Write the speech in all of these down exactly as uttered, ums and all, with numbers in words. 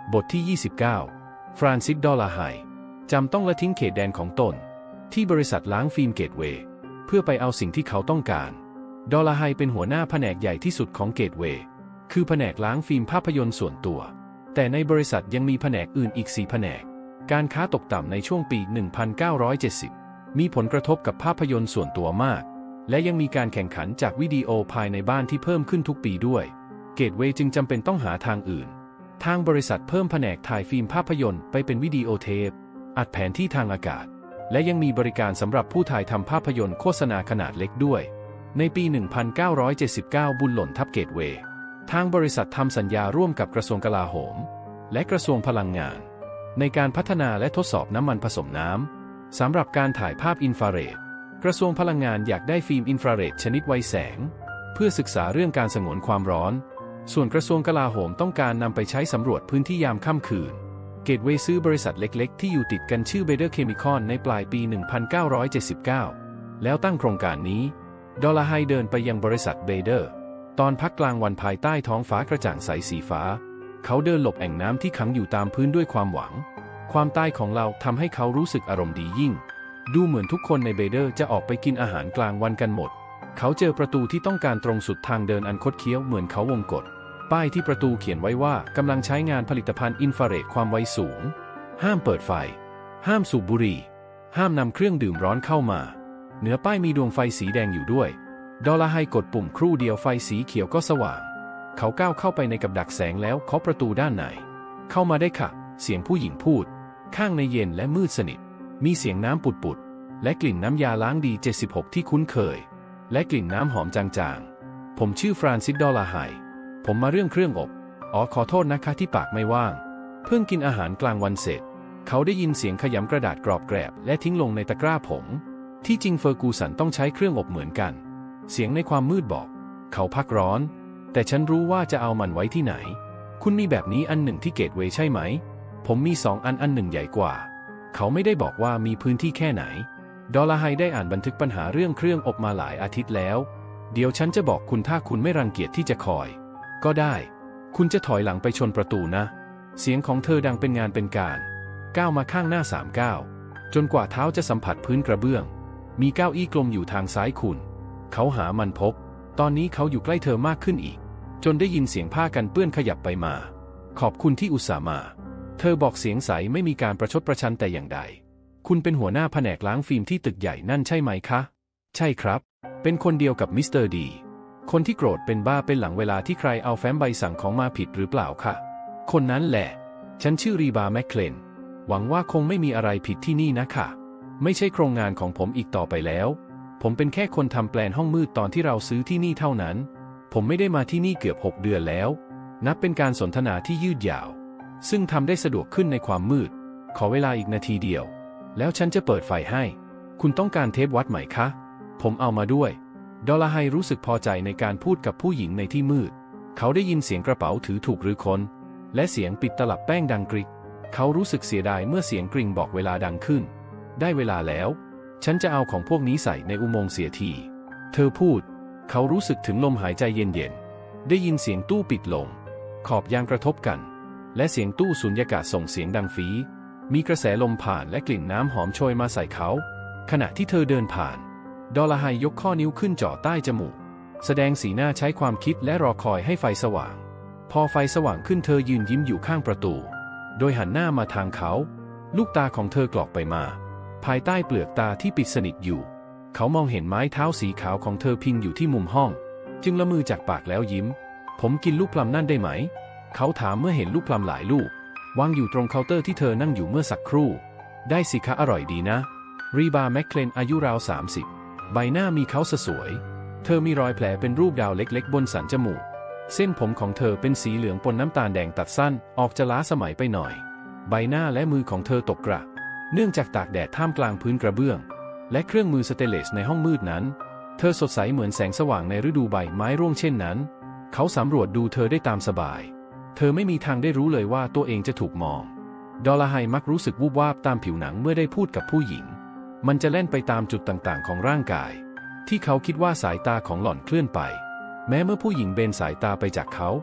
บทที่ยี่สิบเก้าฟรานซิส ดอลลาร์ไฮจำต้องละทิ้งเขตแดนของตนที่บริษัทล้างฟิล์มเกตเวย์เพื่อไปเอาสิ่งที่เขาต้องการดอลลาร์ไฮเป็นหัวหน้าแผนกใหญ่ที่สุดของเกตเวย์คือแผนกล้างฟิล์มภาพยนตร์ส่วนตัวแต่ในบริษัทยังมีแผนกอื่นอีกสี่แผนกการค้าตกต่ำในช่วงปี หนึ่งพันเก้าร้อยเจ็ดสิบ มีผลกระทบกับภาพยนตร์ส่วนตัวมากและยังมีการแข่งขันจากวิดีโอภายในบ้านที่เพิ่มขึ้นทุกปีด้วยเกตเวย์จึงจำเป็นต้องหาทางอื่นทางบริษัทเพิ่มแผนกถ่ายฟิล์มภาพยนตร์ไปเป็นวิดีโอเทปอัดแผนที่ทางอากาศและยังมีบริการสำหรับผู้ถ่ายทำภาพยนตร์โฆษณาขนาดเล็กด้วยในปี หนึ่งพันเก้าร้อยเจ็ดสิบเก้า บุญหล่นทับเกตเวย์ทางบริษัททำสัญญาร่วมกับกระทรวงกลาโหมและกระทรวงพลังงานในการพัฒนาและทดสอบน้ำมันผสมน้ำสำหรับการถ่ายภาพอินฟราเรดกระทรวงพลังงานอยากได้ฟิล์มอินฟราเรดชนิดไวแสงเพื่อศึกษาเรื่องการสงวนความร้อนส่วนกระทรวงกลาโหมต้องการนำไปใช้สำรวจพื้นที่ยามค่ำคืนเกตเวย์ซื้อบริษัทเล็กๆที่อยู่ติดกันชื่อ Bader Chemical ในปลายปี หนึ่งพันเก้าร้อยเจ็ดสิบเก้า แล้วตั้งโครงการนี้ดอลลาร์ไฮเดินไปยังบริษัทเบเดอร์ตอนพักกลางวันภายใต้ท้องฟ้ากระจ่างใสสีฟ้าเขาเดินหลบแอ่งน้ำที่ขังอยู่ตามพื้นด้วยความหวังความตายของเราทำให้เขารู้สึกอารมณ์ดียิ่งดูเหมือนทุกคนในเบเดอร์จะออกไปกินอาหารกลางวันกันหมดเขาเจอประตูที่ต้องการตรงสุดทางเดินอันคดเคี้ยวเหมือนเขาวงกฏป้ายที่ประตูเขียนไว้ว่ากำลังใช้งานผลิตภัณฑ์อินฟราเรดความไวสูงห้ามเปิดไฟห้ามสูบบุหรี่ห้ามนำเครื่องดื่มร้อนเข้ามาเหนือป้ายมีดวงไฟสีแดงอยู่ด้วยดอลลาร์ไฮกดปุ่มครู่เดียวไฟสีเขียวก็สว่างเขาก้าวเข้าไปในกับดักแสงแล้วเคาะประตูด้านในเข้ามาได้ค่ะเสียงผู้หญิงพูดข้างในเย็นและมืดสนิทมีเสียงน้ำปุดๆและกลิ่นน้ำยาล้างดีเจ็ดสิบหกที่คุ้นเคยและกลิ่นน้ำหอมจางๆผมชื่อฟรานซิส ดอลลาร์ไฮผมมาเรื่องเครื่องอบอ๋อขอโทษนะคะที่ปากไม่ว่างเพิ่งกินอาหารกลางวันเสร็จเขาได้ยินเสียงขยำกระดาษกรอบแกรบและทิ้งลงในตะกร้าผงที่จริงเฟอร์กูสันต้องใช้เครื่องอบเหมือนกันเสียงในความมืดบอกเขาพักร้อนแต่ฉันรู้ว่าจะเอามันไว้ที่ไหนคุณมีแบบนี้อันหนึ่งที่เกตเวย์ใช่ไหมผมมีสองอันอันหนึ่งใหญ่กว่าเขาไม่ได้บอกว่ามีพื้นที่แค่ไหนดอลลาร์ไฮได้อ่านบันทึกปัญหาเรื่องเครื่องอบมาหลายอาทิตย์แล้วเดี๋ยวฉันจะบอกคุณถ้าคุณไม่รังเกียจที่จะคอยก็ได้คุณจะถอยหลังไปชนประตูนะเสียงของเธอดังเป็นงานเป็นการก้าวมาข้างหน้าสามก้าวจนกว่าเท้าจะสัมผัสพื้นกระเบื้องมีเก้าอี้กลมอยู่ทางซ้ายคุณเขาหามันพบตอนนี้เขาอยู่ใกล้เธอมากขึ้นอีกจนได้ยินเสียงผ้ากันเปื้อนขยับไปมาขอบคุณที่อุตส่าห์มาเธอบอกเสียงใสไม่มีการประชดประชันแต่อย่างใดคุณเป็นหัวหน้าแผนกล้างฟิล์มที่ตึกใหญ่นั่นใช่ไหมคะใช่ครับเป็นคนเดียวกับมิสเตอร์ดีคนที่โกรธเป็นบ้าเป็นหลังเวลาที่ใครเอาแฟ้มใบสั่งของมาผิดหรือเปล่าคะคนนั้นแหละฉันชื่อรีบาแมคเคลนหวังว่าคงไม่มีอะไรผิดที่นี่นะค่ะไม่ใช่โครงงานของผมอีกต่อไปแล้วผมเป็นแค่คนทำแปลนห้องมืดตอนที่เราซื้อที่นี่เท่านั้นผมไม่ได้มาที่นี่เกือบหกเดือนแล้วนับเป็นการสนทนาที่ยืดยาวซึ่งทำได้สะดวกขึ้นในความมืดขอเวลาอีกนาทีเดียวแล้วฉันจะเปิดไฟให้คุณต้องการเทปวัดไหมคะผมเอามาด้วยดอลลาร์ไฮรู้สึกพอใจในการพูดกับผู้หญิงในที่มืดเขาได้ยินเสียงกระเป๋าถือถูกหรือค้นและเสียงปิดตลับแป้งดังกริกเขารู้สึกเสียดายเมื่อเสียงกริ่งบอกเวลาดังขึ้นได้เวลาแล้วฉันจะเอาของพวกนี้ใส่ในอุโมงค์เสียทีเธอพูดเขารู้สึกถึงลมหายใจเย็นๆได้ยินเสียงตู้ปิดลงขอบยางกระทบกันและเสียงตู้สุญญากาศส่งเสียงดังฟีมีกระแสลมผ่านและกลิ่นน้ำหอมโชยมาใส่เขาขณะที่เธอเดินผ่านดอลลาร์ไฮยกข้อนิ้วขึ้นจ่อใต้จมูกแสดงสีหน้าใช้ความคิดและรอคอยให้ไฟสว่างพอไฟสว่างขึ้นเธอยืนยิ้มอยู่ข้างประตูโดยหันหน้ามาทางเขาลูกตาของเธอกรอกไปมาภายใต้เปลือกตาที่ปิดสนิทอยู่เขามองเห็นไม้เท้าสีขาวของเธอพิงอยู่ที่มุมห้องจึงละมือจากปากแล้วยิ้มผมกินลูกพลัมนั่นได้ไหมเขาถามเมื่อเห็นลูกพลัมหลายลูกวางอยู่ตรงเคาน์เตอร์ที่เธอนั่งอยู่เมื่อสักครู่ได้สิคะอร่อยดีนะรีบาแมคเคลนอายุราวสามสิบใบหน้ามีเขาสวยเธอมีรอยแผลเป็นรูปดาวเล็กๆบนสันจมูกเส้นผมของเธอเป็นสีเหลืองปนน้ำตาลแดงตัดสั้นออกจะล้าสมัยไปหน่อยใบหน้าและมือของเธอตกกระเนื่องจากตากแดดท่ามกลางพื้นกระเบื้องและเครื่องมือสเตนเลสในห้องมืดนั้นเธอสดใสเหมือนแสงสว่างในฤดูใบไม้ร่วงเช่นนั้นเขาสำรวจดูเธอได้ตามสบายเธอไม่มีทางได้รู้เลยว่าตัวเองจะถูกมองดอลลาร์ไฮมักรู้สึกวูบวาบตามผิวหนังเมื่อได้พูดกับผู้หญิงมันจะเล่นไปตามจุดต่างๆของร่างกายที่เขาคิดว่าสายตาของหล่อนเคลื่อนไปแม้เมื่อผู้หญิงเบนสายตาไปจากเขา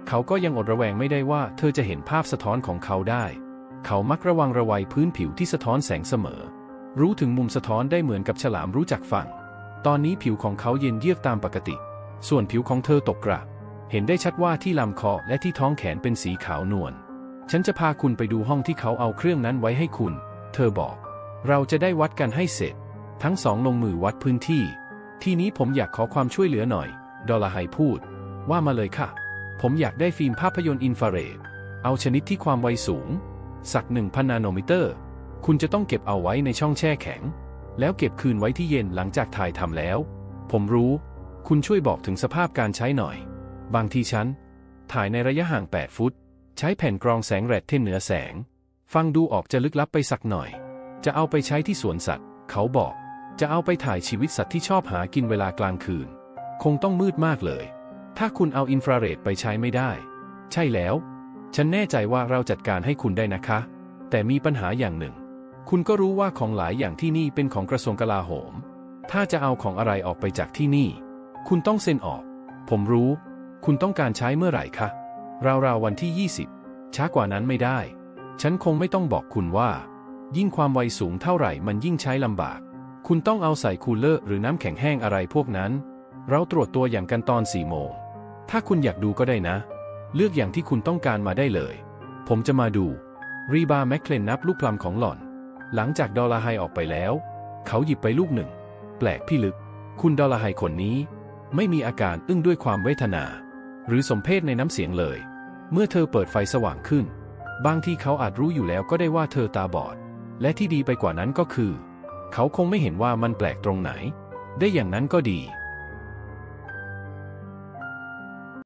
เขาก็ยังอดระแวงไม่ได้ว่าเธอจะเห็นภาพสะท้อนของเขาได้เขามักระวังระวัยพื้นผิวที่สะท้อนแสงเสมอรู้ถึงมุมสะท้อนได้เหมือนกับฉลามรู้จักฝั่งตอนนี้ผิวของเขาเย็นเยือกตามปกติส่วนผิวของเธอตกกระเห็นได้ชัดว่าที่ลำคอและที่ท้องแขนเป็นสีขาวนวลฉันจะพาคุณไปดูห้องที่เขาเอาเครื่องนั้นไว้ให้คุณเธอบอกเราจะได้วัดกันให้เสร็จทั้งสองลงมือวัดพื้นที่ทีนี้ผมอยากขอความช่วยเหลือหน่อยดอลลาไฮพูดว่ามาเลยค่ะผมอยากได้ฟิล์มภาพยนตร์อินฟราเรดเอาชนิดที่ความไวสูงสัก หนึ่งพัน นาโนมิเตอร์คุณจะต้องเก็บเอาไว้ในช่องแช่แข็งแล้วเก็บคืนไว้ที่เย็นหลังจากถ่ายทำแล้วผมรู้คุณช่วยบอกถึงสภาพการใช้หน่อยบางทีฉันถ่ายในระยะห่างแปดฟุตใช้แผ่นกรองแสงแรดเทนเหนือแสงฟังดูออกจะลึกลับไปสักหน่อยจะเอาไปใช้ที่สวนสัตว์เขาบอกจะเอาไปถ่ายชีวิตสัตว์ที่ชอบหากินเวลากลางคืนคงต้องมืดมากเลยถ้าคุณเอาอินฟราเรดไปใช้ไม่ได้ใช่แล้วฉันแน่ใจว่าเราจัดการให้คุณได้นะคะแต่มีปัญหาอย่างหนึ่งคุณก็รู้ว่าของหลายอย่างที่นี่เป็นของกระทรวงกลาโหมถ้าจะเอาของอะไรออกไปจากที่นี่คุณต้องเซ็นออกผมรู้คุณต้องการใช้เมื่อไหร่คะราวๆวันที่ยี่สิบช้ากว่านั้นไม่ได้ฉันคงไม่ต้องบอกคุณว่ายิ่งความไวสูงเท่าไหร่มันยิ่งใช้ลำบากคุณต้องเอาใส่คูลเลอร์หรือน้ำแข็งแห้งอะไรพวกนั้นเราตรวจตัวอย่างกันตอนสี่โมงถ้าคุณอยากดูก็ได้นะเลือกอย่างที่คุณต้องการมาได้เลยผมจะมาดูรีบาร์แมคเคลนนับลูกพลัมของหล่อนหลังจากดอลลาไฮออกไปแล้วเขาหยิบไปลูกหนึ่งแปลกพี่ลึกคุณดอลลาไฮคนนี้ไม่มีอาการอึ้งด้วยความเวทนาหรือสมเพชในน้ำเสียงเลยเมื่อเธอเปิดไฟสว่างขึ้นบางทีเขาอาจรู้อยู่แล้วก็ได้ว่าเธอตาบอดและที่ดีไปกว่านั้นก็คือเขาคงไม่เห็นว่ามันแปลกตรงไหนได้อย่างนั้นก็ดี